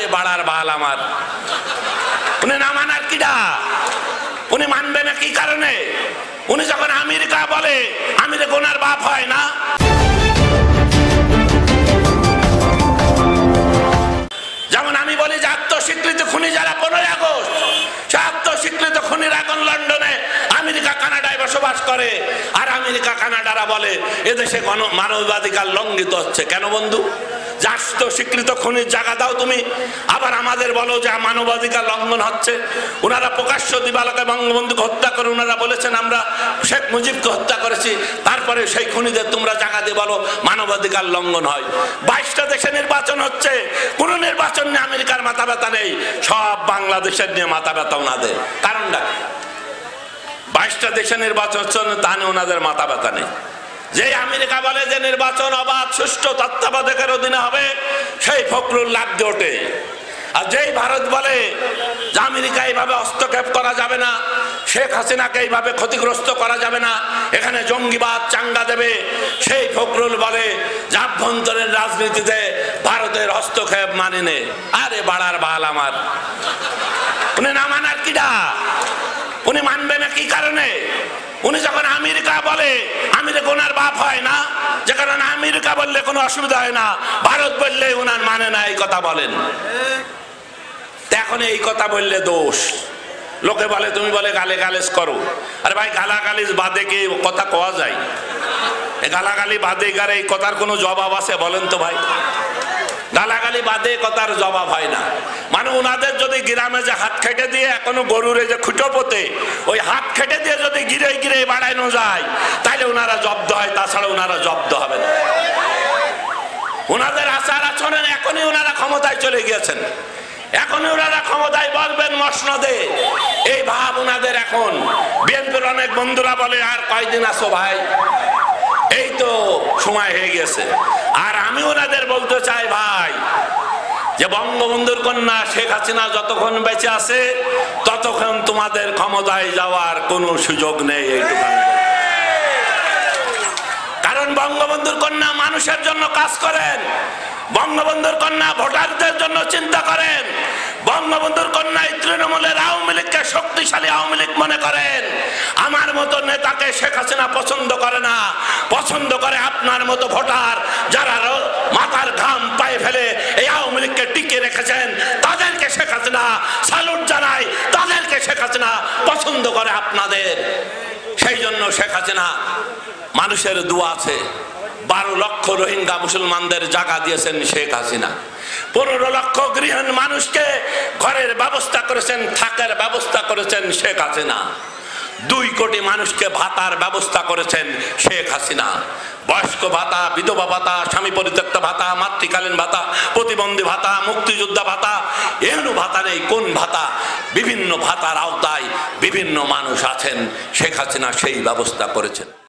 আরে বাড়ার বাল আমার, উনি না মানার কিডা? উনি মানবে না কি কারণে? উনি যখন আমেরিকা বলে, আমেরিকা ওনার বাপ হয় না? যেমন আমি বলি যে আত্মস্বীকৃত খুনি যারা 15 আগস্ট, সে আত্মস্বীকৃত খুনিরা এখন লন্ডনে, আমেরিকা, কানাডায় বসবাস করে। আর আমেরিকা, কানাডারা বলে এদেশে মানবাধিকার লঙ্ঘিত হচ্ছে। কেন বন্ধু? স্বীকৃত খুনির জায়গা দাও তুমি, আবার আমাদের বলো যে মানবাধিকার লঙ্ঘন হচ্ছে। ওনারা প্রকাশ্য দিবালোকে বঙ্গবন্ধুকে হত্যা করে ওনারা বলেছেন আমরা শেখ মুজিবকে হত্যা করেছি, তারপরে সেই খুনিদের তোমরা জায়গা দিয়ে বলো মানবাধিকার লঙ্ঘন হয়। 22টা দেশে নির্বাচন হচ্ছে, কোন নির্বাচন নিয়ে আমেরিকার মাথা ব্যথা নেই, সব বাংলাদেশের নিয়ে মাথা ব্যথা ওনাদের। কারণটা 22টা দেশে নির্বাচন হচ্ছে, তা নিয়ে ওনাদের মাথা ব্যথা নেই। যে আমেরিকা বলে যে নির্বাচন অবাধ, সুষ্ঠু, তত্ত্বাবধায়কের অধীনে হবে, সেই ফখরুল লাভ দিয়ে ওঠে। আর যেই ভারত বলে যে আমেরিকা এইভাবে হস্তক্ষেপ করা যাবে না, শেখ হাসিনাকে এইভাবে ক্ষতিগ্রস্ত করা যাবে না, এখানে জঙ্গিবাদ চাঙ্গা দেবে, সেই ফখরুল বলে যে আভ্যন্তরীণ রাজনীতিতে ভারতের হস্তক্ষেপ মানে নে। আরে বাড়ার বাল আমার, উনি না মানার কিডা? উনি মানবে না কি কারণে? উনি যখন আমেরিকা বলে, আমেরিকা ওনার বাপ হয় না? যে কারণে আমেরিকা বললে কোনো অসুবিধা হয় না, ভারত বললে ওনার মানে না, এই কথা বলেন। এখন এই কথা বললে দোষ। লোকে বলে তুমি বলে গালে গালেজ করো। আরে ভাই, গালাগালিজ বাদে কি কথা কওয়া যায়? গালাগালি বাদে গারে এই কথার কোনো জবাব আছে বলেন তো ভাই? গালাগালি বাদে কথার জবাব হয় না। মানে ওনাদের যদি গ্রামে যে হাত খেটে দিয়ে এখনো গরুরে যে খুঁটো পোতে, ওই হাত খেটে দিয়ে যদি গিরে গিরে বাড়ানো যায়, তাহলে ওনারা জব্দ হয়, তাছাড়া ওনারা জব্দ হবে না। ওনাদের আচার আচরণ, এখনই ওনারা ক্ষমতায় চলে গিয়েছেন, এখনই ওনারা ক্ষমতায় বলবেন মসনদে, এই ভাব ওনাদের এখন। বিএনপির অনেক বন্ধুরা বলে আর কয়দিন আছো ভাই, এই তো সময় হয়ে গেছে। আর আমি ওনাদের বলতে চাই ভাই, যে বঙ্গবন্ধুর কন্যা শেখ হাসিনা যতক্ষণ বেঁচে আছে ততক্ষণ তোমাদের ক্ষমতায় যাওয়ার কোনো সুযোগ নেই, এইটুকু। কারণ বঙ্গবন্ধুর কন্যা মানুষের জন্য কাজ করেন, বঙ্গবন্ধুর কন্যা ভোটারদের জন্য চিন্তা করেন, বঙ্গবন্ধুর কন্যা তৃণমূলের আওয়ামী লীগকে শক্তিশালী আওয়ামী লীগ মনে করেন। আমার মতো নেতাকে শেখ হাসিনা পছন্দ করে না, পছন্দ করে আপনার মতো ভোটার, যারা মাথার ঘাম পায়ে ফেলে এই আওয়ামী লীগকে টিকে রেখেছেন, তাদেরকে শেখ হাসিনা স্যালুট জানায়, তাদেরকে শেখ হাসিনা পছন্দ করে আপনাদের। সেই জন্য শেখ হাসিনা মানুষের দোয়া আছে। 12 লক্ষ রোহিঙ্গা মুসলমানদের জায়গা দিয়েছেন শেখ হাসিনা। 15 লক্ষ গৃহহীন মানুষকে ঘরের ব্যবস্থা করেছেন, থাকার ব্যবস্থা করেছেন শেখ হাসিনা। 2 কোটি মানুষকে ভাতার ব্যবস্থা করেছেন শেখ হাসিনা। বয়স্ক ভাতা, বিধবা ভাতা, স্বামী পরিত্যক্ত ভাতা, মাতৃকালীন ভাতা, প্রতিবন্ধী ভাতা, মুক্তিযোদ্ধা ভাতা, এহেন ভাতা নেই কোন ভাতা, বিভিন্ন ভাতার আওতায় বিভিন্ন মানুষ আছেন, শেখ হাসিনা সেই ব্যবস্থা করেছেন।